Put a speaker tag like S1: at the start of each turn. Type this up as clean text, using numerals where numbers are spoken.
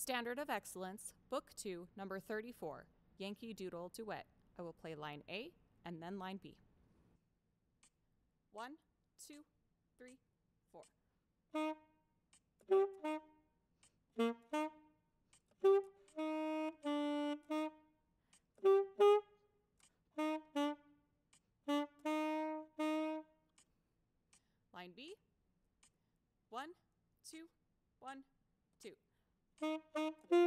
S1: Standard of Excellence, Book 2, number 34, Yankee, Doodle, Duet. I will play line A and then line B. 1, 2, 3, 4. Line B. 1, 2, 1, 2.